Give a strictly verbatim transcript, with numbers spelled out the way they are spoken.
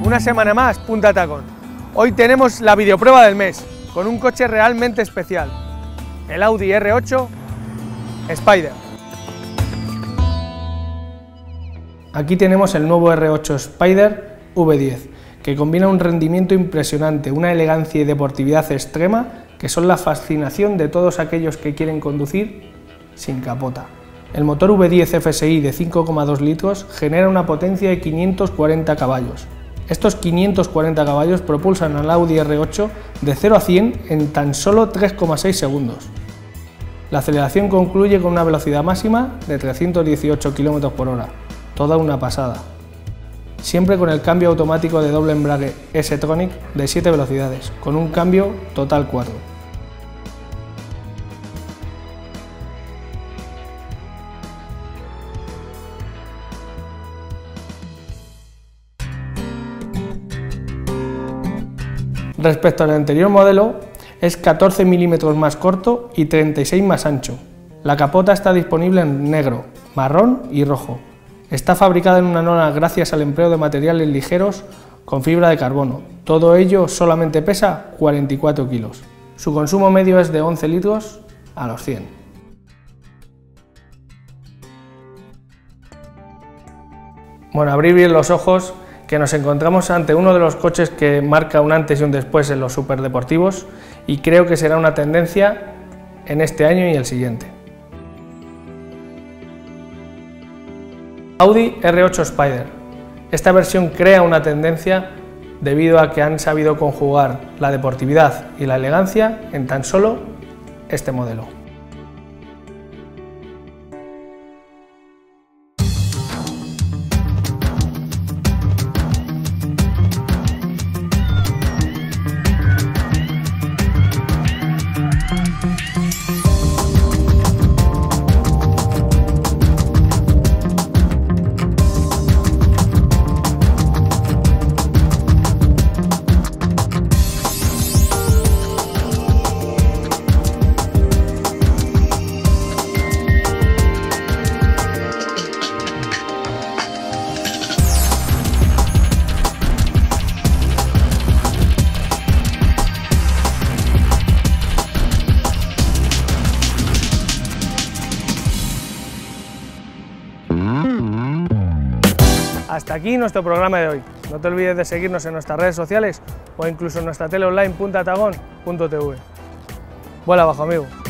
una semana más, Punta Tacón. Hoy tenemos la videoprueba del mes, con un coche realmente especial, el Audi R ocho Spider. Aquí tenemos el nuevo R ocho Spider V diez, que combina un rendimiento impresionante, una elegancia y deportividad extrema, que son la fascinación de todos aquellos que quieren conducir sin capota. El motor V diez F S I de cinco coma dos litros genera una potencia de quinientos cuarenta caballos. Estos quinientos cuarenta caballos propulsan al Audi R ocho de cero a cien en tan solo tres coma seis segundos. La aceleración concluye con una velocidad máxima de trescientos dieciocho kilómetros por hora, toda una pasada. Siempre con el cambio automático de doble embrague S-Tronic de siete velocidades, con un cambio total cuatro. Respecto al anterior modelo, es catorce milímetros más corto y treinta y seis más ancho. La capota está disponible en negro, marrón y rojo. Está fabricada en una lona gracias al empleo de materiales ligeros con fibra de carbono. Todo ello solamente pesa cuarenta y cuatro kilos. Su consumo medio es de once litros a los cien. Bueno, abrir bien los ojos, que nos encontramos ante uno de los coches que marca un antes y un después en los superdeportivos, y creo que será una tendencia en este año y el siguiente. Audi R ocho Spider. Esta versión crea una tendencia debido a que han sabido conjugar la deportividad y la elegancia en tan solo este modelo. Hasta aquí nuestro programa de hoy. No te olvides de seguirnos en nuestras redes sociales o incluso en nuestra tele online punta tagón punto t v. Vuela abajo, amigo.